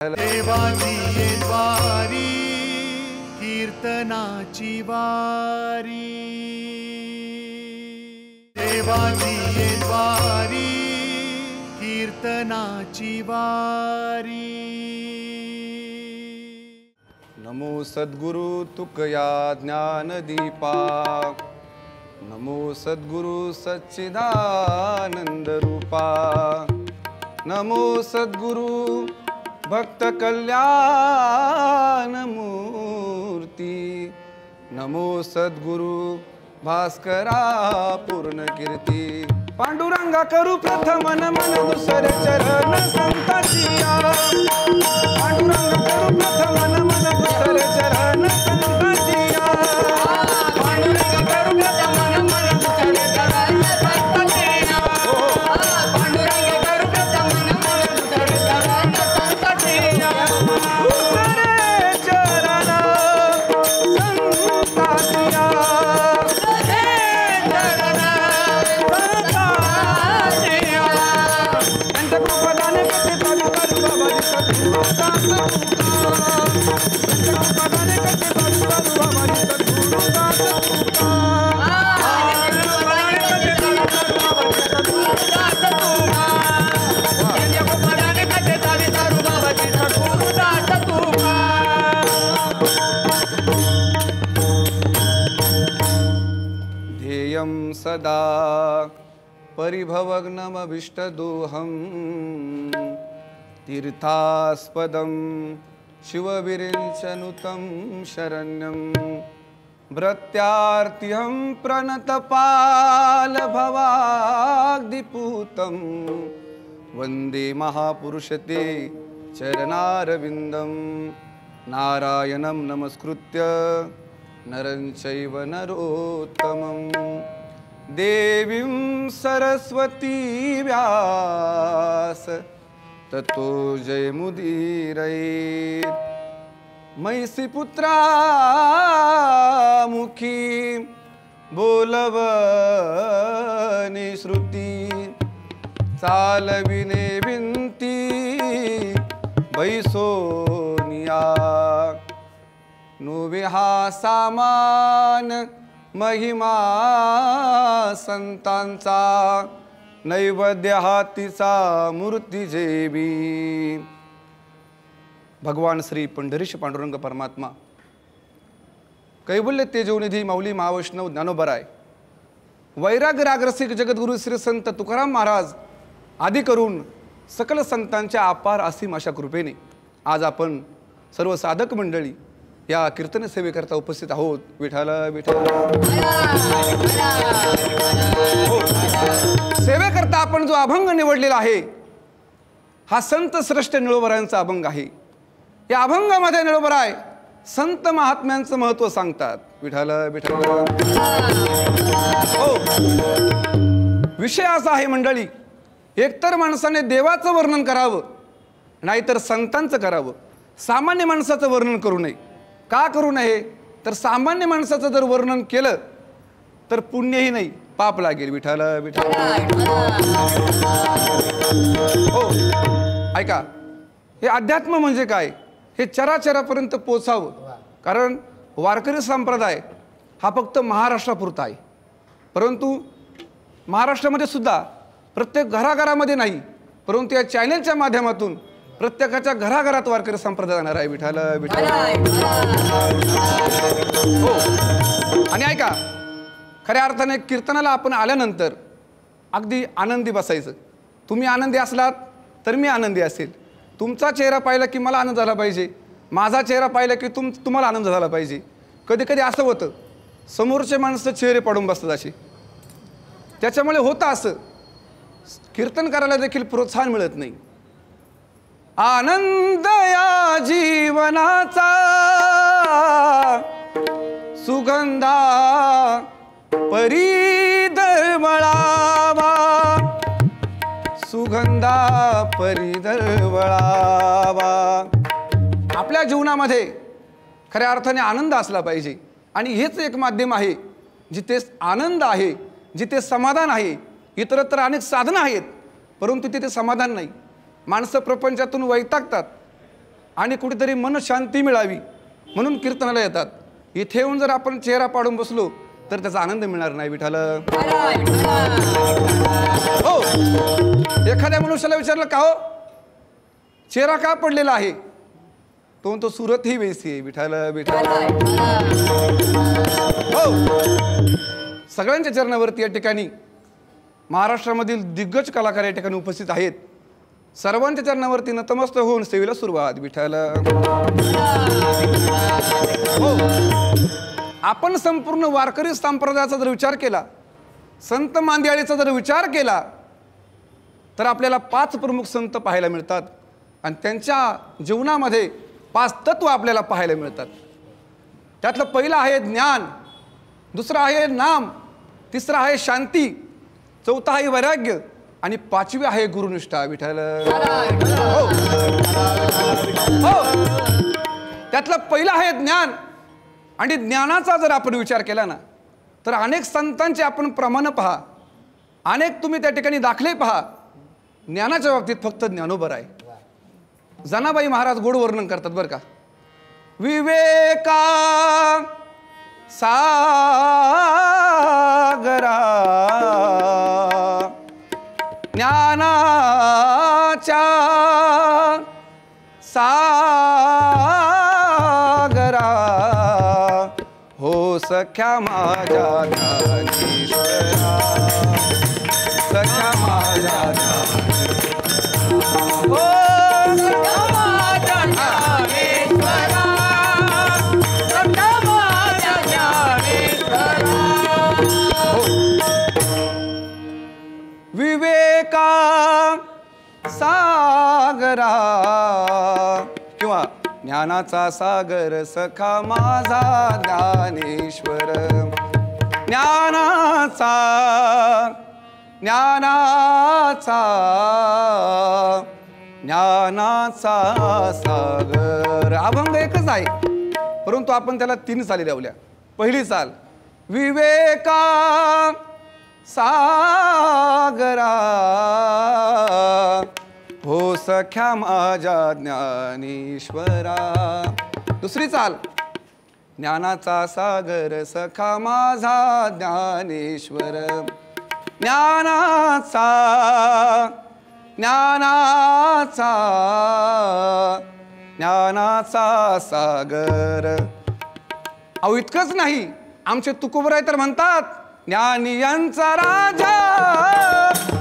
देवाची वारी कीर्तनाची वारी, देवाची वारी कीर्तनाची वारी। नमो सद्गुरु तुकया ज्ञानदीपा, नमो सद्गुरु सच्चिदानंद रूपा, नमो सद्गुरु भक्त कल्याण मूर्ती, नमो सद्गुरु भास्करा पूर्ण कीर्ती। पांडुरंगा करू प्रथम नमन दुसरे चरण संताची, पांडुरंगा करू प्रथम नमन दुसरे चरण संताची, पांडुरंगा करू प्रथम नमन दुसरे चरण संताची, पांडुरंगा करू प्रथम नमन दुसरे चरण संताची, दुसरे चरण ध्येयं सदा परिभवग्नमभीष्टदोहं, तीर्थास्पदं शिवविरिञ्चनुतं शरण्यं, भृत्यार्तिहं प्रणतपालभवाग्निपूतं, वन्दे महापुरुषते चरणारविन्दं, नारायणं नमस्कृत्य नरं चैव नरोत्तमं, देवीं सरस्वती व्यास ततो जयमुदीरयेत्। मैसी पुत्रा मुखी बोलवनी श्रुती, चालविने विनती बैसोनिया, नुवे हा सामान महिमा संतांचा, नैवेद्य हातीचा मूर्ती जेबी। भगवान श्री पंढरीश पांडुरंग परमात्मा, कैवल्य तेजोनिधी माऊली महावैष्णव ज्ञानोबराय, वैराग्य रागरसिक जगद्गुरु श्री संत तुकाराम महाराज आदी करून सकल संतांच्या अपार असीम अशा कृपेने आज आपण सर्व साधक मंडळी या कीर्तन सेवेकरता उपस्थित आहोत। विठ्ठल विठ्ठल सेवेकरता आपण जो अभंग निवडलेला आहे हा संत श्रेष्ठ निळोबरायांचा अभंग आहे। या अभंगामध्ये निळोबराय संत महात्म्यांचं महत्त्व सांगतात। विठ्ठल विठ्ठल हो, विषय असा आहे मंडळी, एकतर माणसाने देवाचं वर्णन करावं नाहीतर संतांचं करावं, सामान्य माणसाचं वर्णन करू नये। का करू नये तर सामान्य माणसाचं जर वर्णन केलं तर पुण्यही नाही पाप लागेल। विठ्ठल विठ्ठल हो, ऐका, हे अध्यात्म म्हणजे काय हे चराचरापर्यंत पोचावं, कारण वारकरी संप्रदाय हा फक्त महाराष्ट्रापुरता आहे, परंतु महाराष्ट्रामध्ये सुद्धा प्रत्येक घराघरामध्ये नाही, परंतु या चॅनलच्या माध्यमातून प्रत्येकाच्या घराघरात वारकरी संप्रदाय जाणार आहे। विठ्ठल विठ्ठल हो, आणि ऐका, खऱ्या अर्थाने कीर्तनाला आपण आल्यानंतर अगदी आनंदी बसायचं। तुम्ही आनंदी असलात तर मी आनंदी असेल, तुमचा चेहरा पाहिला की मला आनंद झाला पाहिजे, माझा चेहरा पाहिला की तुम्हाला आनंद झाला पाहिजे। कधी कधी असं होतं समोरचे माणसं चेहरे पाडून बसतात असे, त्याच्यामुळे होतं असं कीर्तन करायला देखील प्रोत्साहन मिळत नाही। आनंद या जीवनाचा सुगंधा परी दरवळावा, सुगंधा परी दरवळावा। आपल्या जीवनामध्ये खऱ्या अर्थाने आनंद असला पाहिजे, आणि हेच एक माध्यम आहे जिथे आनंद आहे, जिथे समाधान आहे। इतरत्र अनेक साधनं आहेत परंतु तिथे समाधान नाही। माणसं प्रपंचातून वैतागतात, आणि कुठेतरी मन शांती मिळावी म्हणून कीर्तनाला येतात. इथे येऊन जर आपण चेहरा पाडून बसलो तर त्याचा आनंद मिळणार नाही. विठाल हो, एखाद्या मनुष्याला विचारलं का हो चेहरा का पडलेला आहे, तो म्हणतो सुरत ही वैसी आहे. विठाल विठाल हो, सगळ्यांच्या चरणावरती या ठिकाणी महाराष्ट्रामधील दिग्गज कलाकार या ठिकाणी उपस्थित आहेत. सर्वांच्या चरणावरती नतमस्तक होऊन सेवेला सुरुवात. विठाल हो, आपण संपूर्ण वारकरी संप्रदायाचा जर विचार केला, संत मांदियाळीचा जर विचार केला तर आपल्याला 5 प्रमुख संत पाहायला मिळतात आणि त्यांच्या जीवनामध्ये 5 तत्व आपल्याला पाहायला मिळतात. त्यातलं पहिलं आहे ज्ञान, दुसरं आहे नाम, तिसरं आहे शांती, चौथं आहे वैराग्य आणि 5वी आहे गुरुनिष्ठा. विठाल हो हो, त्यातलं पहिलं आहे ज्ञान. आणि ज्ञानाचा जर आपण विचार केला ना तर अनेक संतांचे आपण प्रमाण पहा, अनेक तुम्ही त्या ठिकाणी दाखले पहा. ज्ञानाच्या बाबतीत फक्त ज्ञानोबर आहे. जनाबाई महाराज गोड वर्णन करतात बरं का. विवेका सागरा ज्ञानाच्या सागरा हो सख्या माझ्या ज्ञानेश्वरा, सख्या माझ्या हो सख्या माझ्या ज्ञानेश्वरा, सख्या माझ्या ज्ञानेश्वरा हो. विवेका सागरा किंवा ज्ञानाचा सागर सखा माझा ज्ञानेश्वर. ज्ञानाचा ज्ञानाचा ज्ञानाचा सागर. अभंग एकच आहे परंतु आपण त्याला 3 चाली लावल्या. पहिली चाल विवेका सागरा हो सख्या माझ्या ज्ञानेश्वरा. दुसरी चाल ज्ञानाचा सागर सखा माझा ज्ञानेश्वर. ज्ञानाचा ज्ञानाचा ज्ञानाचा सागर. अहो इतकंच नाही, आमचे तुकोबराय तर म्हणतात ज्ञानियांचा राजा